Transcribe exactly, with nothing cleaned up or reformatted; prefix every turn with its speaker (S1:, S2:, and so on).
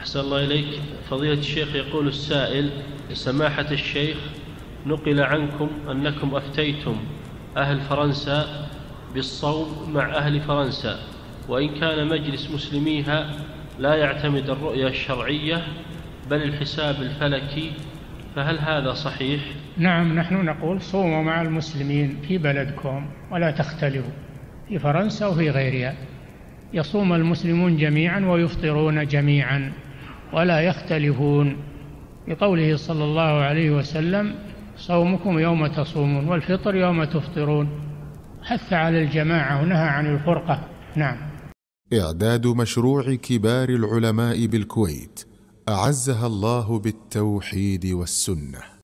S1: أحسن الله إليك فضيلة الشيخ. يقول السائل: سماحة الشيخ، نقل عنكم أنكم أفتيتم أهل فرنسا بالصوم مع أهل فرنسا، وإن كان مجلس مسلميها لا يعتمد الرؤية الشرعية بل الحساب الفلكي، فهل هذا صحيح؟
S2: نعم، نحن نقول صوموا مع المسلمين في بلدكم ولا تختلفوا، في فرنسا وفي غيرها يصوم المسلمون جميعا ويفطرون جميعا ولا يختلفون، بقوله صلى الله عليه وسلم: صومكم يوم تصومون والفطر يوم تفطرون. حث على الجماعة ونهى عن الفرقة. نعم.
S3: إعداد مشروع كبار العلماء بالكويت أعزها الله بالتوحيد والسنة.